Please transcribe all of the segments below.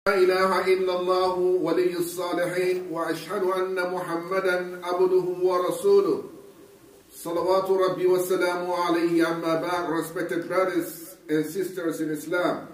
لا إله إلا الله ولي الصالحين وأشهد أن محمدا عبده ورسوله صلوات ربي والسلام عليه أما بعد. Respected brothers and sisters in Islam,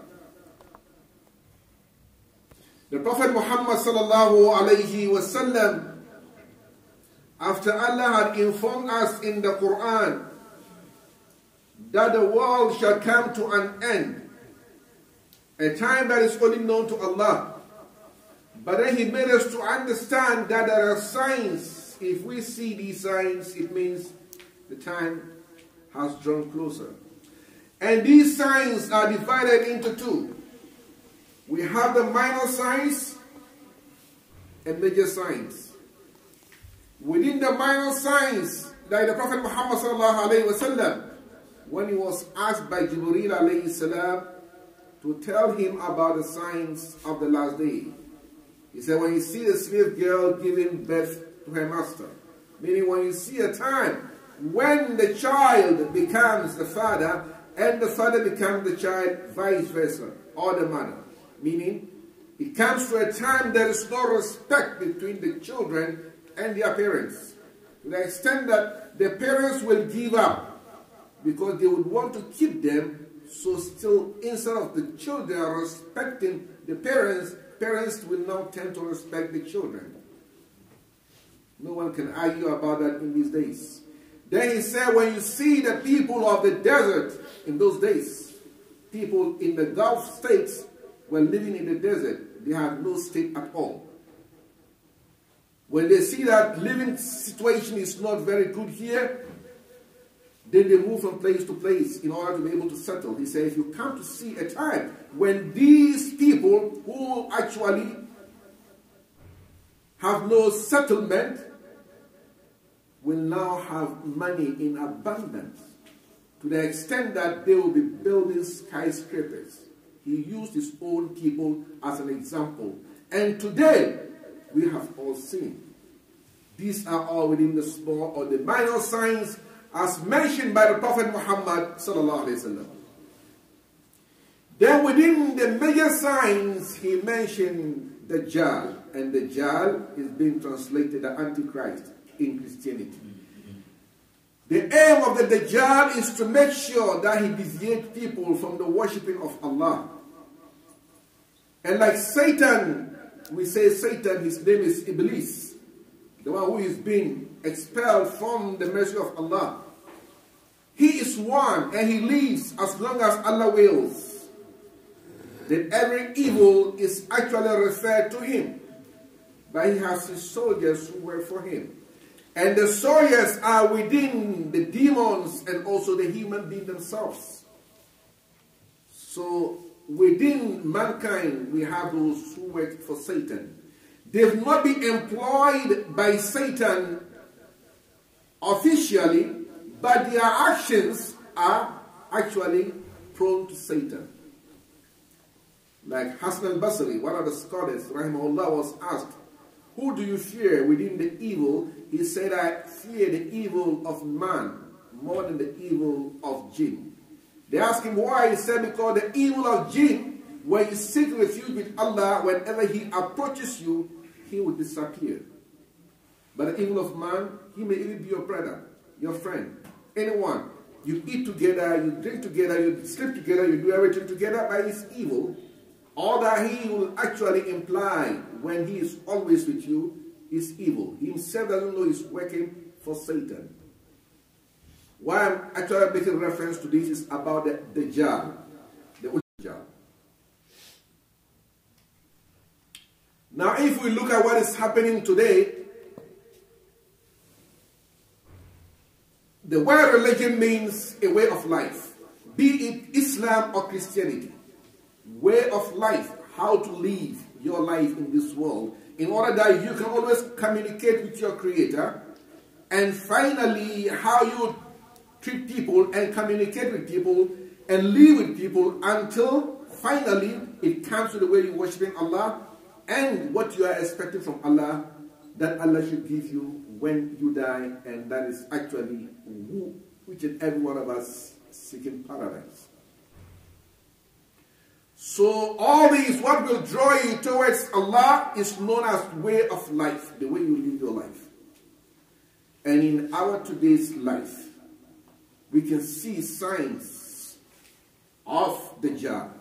the Prophet Muhammad sallallahu alayhi wasallam, after Allah had informed us in the Quran that the world shall come to an end, a time that is only known to Allah, but then He made us to understand that there are signs. If we see these signs, it means the time has drawn closer. And these signs are divided into two. We have the minor signs and major signs. Within the minor signs, like the Prophet Muhammad sallallahu alayhi wasallam, when he was asked by Jibreel alayhi salam to tell him about the signs of the last day, he said, when you see a slave girl giving birth to her master, meaning when you see a time when the child becomes the father and the father becomes the child, vice versa, or the mother, meaning it comes to a time there is no respect between the children and their parents, to the extent that the parents will give up because they would want to keep them. So still, instead of the children respecting the parents, parents will now tend to respect the children. No one can argue about that in these days. Then he said, when you see the people of the desert in those days, people in the Gulf states were living in the desert. They had no state at all. When they see that living situation is not very good here, then they move from place to place in order to be able to settle. He said, if you come to see a time when these people who actually have no settlement will now have money in abundance, to the extent that they will be building skyscrapers. He used his own people as an example. And today, we have all seen. These are all within the small or the minor signs as mentioned by the Prophet Muhammad sallallahu alaihi wasallam. Then within the major signs, he mentioned Dajjal, and Dajjal is being translated the Antichrist in Christianity. The aim of the Dajjal is to make sure that he deviates people from the worshipping of Allah. And like Satan, we say Satan, his name is Iblis, the one who is being expelled from the mercy of Allah. He is one and he lives as long as Allah wills. Then every evil is actually referred to him, but he has his soldiers who work for him. And the soldiers are within the demons and also the human being themselves. So within mankind, we have those who work for Satan. They've not been employed by Satan officially, but their actions are actually prone to Satan. Like Hassan al-Basri, one of the scholars, rahimahullah, was asked, who do you fear within the evil? He said, I fear the evil of man more than the evil of jinn. They asked him why. He said, because the evil of jinn, when you seek refuge with Allah, whenever he approaches you, he will disappear. But the evil of man, he may even be your brother, your friend, anyone. You eat together, you drink together, you sleep together, you do everything together, but it's evil. All that he will actually imply when he is always with you is evil. He himself doesn't know he's working for Satan. Why I'm actually making reference to this is about the Dajjal, the Dajjal. Now, if we look at what is happening today, the word religion means a way of life, be it Islam or Christianity. Way of life, how to live your life in this world, in order that you can always communicate with your Creator, and finally, how you treat people and communicate with people and live with people until finally it comes to the way you're worshiping Allah and what you are expecting from Allah that Allah should give you when you die, and that is actually which is every one of us seeking paradise. So all these, what will draw you towards Allah is known as way of life, the way you live your life. And in our today's life, we can see signs of Dajjal.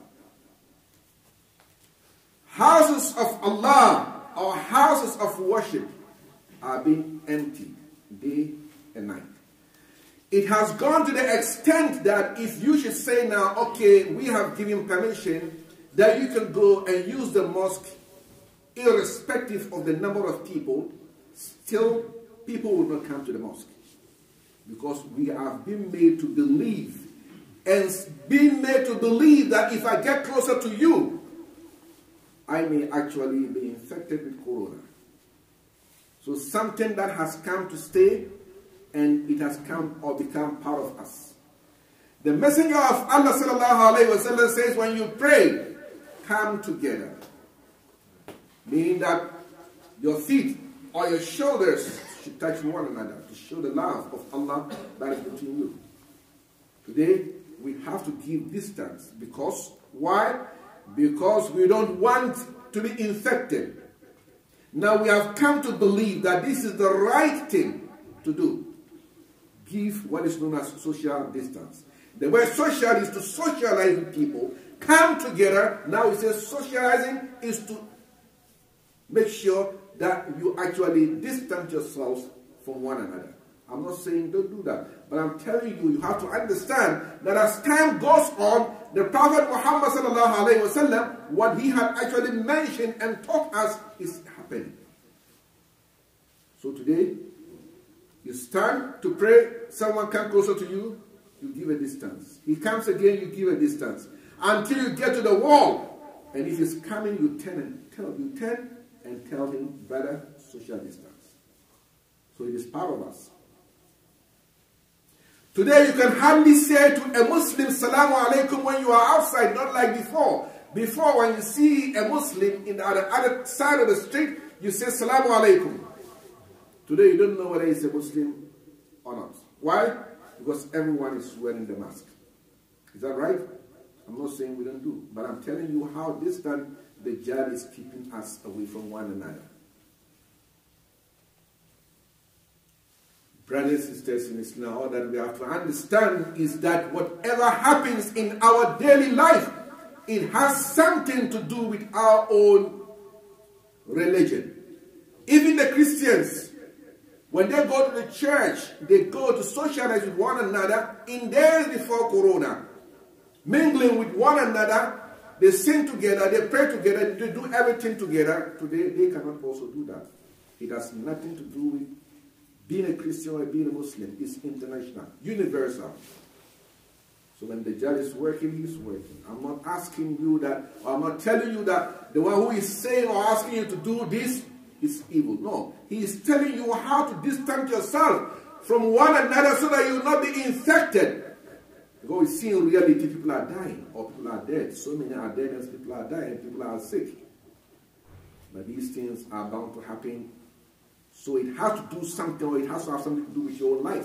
Houses of Allah or houses of worship are being emptied day and night. It has gone to the extent that if you should say now, okay, we have given permission that you can go and use the mosque irrespective of the number of people, still people will not come to the mosque. Because we have been made to believe, and being made to believe that if I get closer to you, I may actually be infected with corona. So something that has come to stay, and it has come or become part of us. The Messenger of Allah sallallahu alaihi wasallam says, when you pray, come together. Meaning that your feet or your shoulders should touch one another to show the love of Allah that is between you. Today, we have to give distance. Because, why? Because we don't want to be infected. Now we have come to believe that this is the right thing to do. Give what is known as social distance. The word social is to socialize with people, come together. Now it says socializing is to make sure that you actually distance yourselves from one another. I'm not saying don't do that, but I'm telling you, you have to understand that as time goes on, the Prophet Muhammad sallallahu alaihi wasallam, what he had actually mentioned and taught us is happening. So today, you stand to pray, someone comes closer to you, you give a distance. He comes again, you give a distance. Until you get to the wall. And if he's coming, you turn and tell him, brother, social distance. So it is part of us. Today you can hardly say to a Muslim, Salamu alaikum, when you are outside, not like before. Before, when you see a Muslim in the other side of the street, you say Salamu alaikum. Today you don't know whether he's a Muslim or not. Why? Because everyone is wearing the mask. Is that right? I'm not saying we don't do, but I'm telling you how distant the Dajjal is keeping us away from one another. Brothers and sisters in Islam, all that we have to understand is that whatever happens in our daily life, it has something to do with our own religion. Even the Christians, when they go to the church, they go to socialize with one another in days before Corona. Mingling with one another, they sing together, they pray together, they do everything together. Today, they cannot also do that. It has nothing to do with being a Christian or being a Muslim. It's international, universal. So when the Dajjal is working, he's working. I'm not asking you that, or I'm not telling you that the one who is saying or asking you to do this is evil. No. He is telling you how to distance yourself from one another so that you will not be infected. Because we see in reality people are dying or people are dead. So many are dead as people are dying, people are sick. But these things are bound to happen. So it has to do something, or it has to have something to do with your life.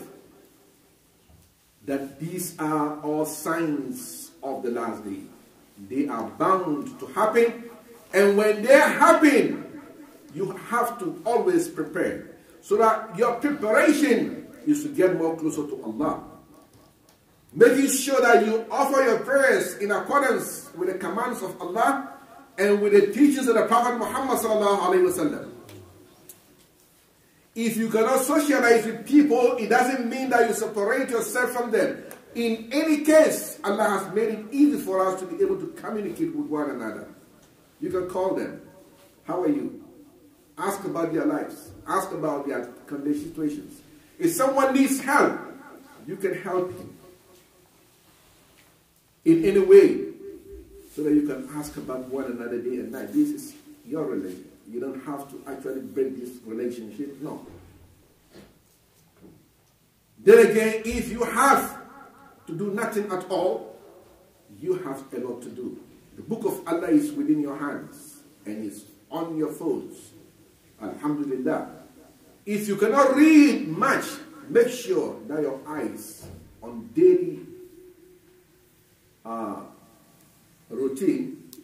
That these are all signs of the last day. They are bound to happen. And when they happen, you have to always prepare. So that your preparation is to get more closer to Allah. Making sure that you offer your prayers in accordance with the commands of Allah and with the teachings of the Prophet Muhammad sallallahu alaihi wasallam. If you cannot socialize with people, it doesn't mean that you separate yourself from them. In any case, Allah has made it easy for us to be able to communicate with one another. You can call them. How are you? Ask about their lives. Ask about their situations. If someone needs help, you can help him in any way, so that you can ask about one another day and night. This is your religion. You don't have to actually break this relationship. No. Then again, if you have to do nothing at all, you have a lot to do. The book of Allah is within your hands and is on your phones. Alhamdulillah. If you cannot read much, make sure that your eyes on daily routine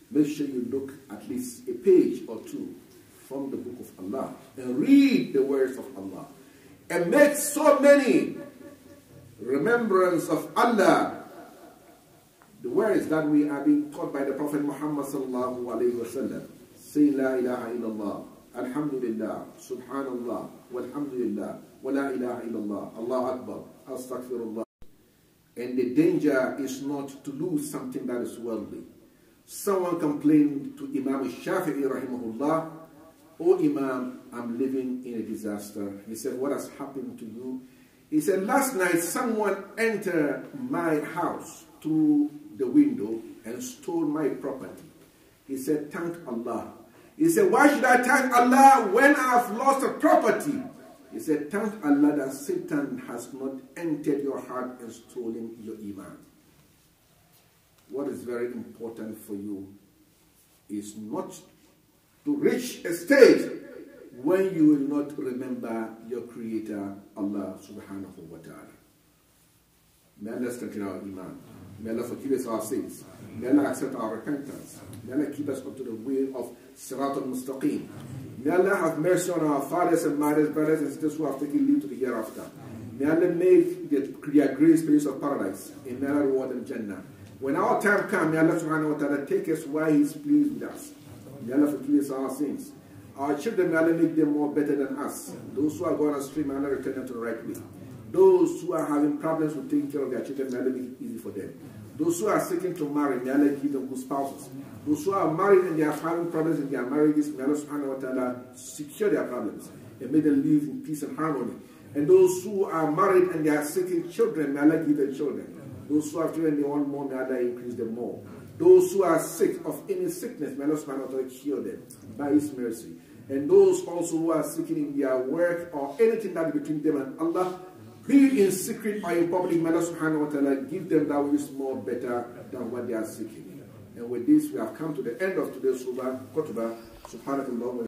make sure you look at least a page or two from the book of Allah and read the words of Allah and make so many remembrance of Allah, the words that we are being taught by the Prophet Muhammad sallallahu alayhi wa sallam, saying La ilaha illallah, Alhamdulillah, Subhanallah, Walhamdulillah, Wa la ilaha illallah, Allah Akbar, Astaghfirullah. And the danger is not to lose something that is worldly. Someone complained to Imam Shafi'i rahimahullah, "Oh Imam, I'm living in a disaster." He said, "What has happened to you?" He said, "Last night someone entered my house through the window and stole my property." He said, "Thank Allah." He said, "Why should I thank Allah when I've lost a property?" He said, "Thank Allah that Satan has not entered your heart and stolen your iman." What is very important for you is not to reach a stage when you will not remember your Creator, Allah subhanahu wa ta'ala. May Allah strengthen our iman. May Allah forgive us our sins. May Allah accept our repentance. May Allah keep us up to the way of Sirat al-Mustaqim. May Allah have mercy on our fathers and mothers, brothers and sisters who have taken leave to the hereafter. May Allah make their great space of paradise. And may Allah reward them Jannah. When our time comes, may Allah subhanahu wa ta'ala take us while He is pleased with us. May Allah forgive us our sins. Our children, may Allah make them more better than us. Those who are going astray, may Allah return them to the right way. Those who are having problems with taking care of their children, may Allah make it easy for them. Those who are seeking to marry, may Allah give them good spouses. Those who are married and they are having problems in their marriages, may Allah subhanahu wa ta'ala secure their problems and make them live in peace and harmony. And those who are married and they are seeking children, may Allah give them children. Those who have children, they want more, may Allah increase them more. Those who are sick of any sickness, may Allah subhanahu wa ta'ala cure them by His mercy. And those also who are seeking in their work or anything that is between them and Allah, be in secret or in public, may Allah subhanahu wa ta'ala give them that which is more better than what they are seeking. And with this, we have come to the end of today's khutbah. Subhanakallah.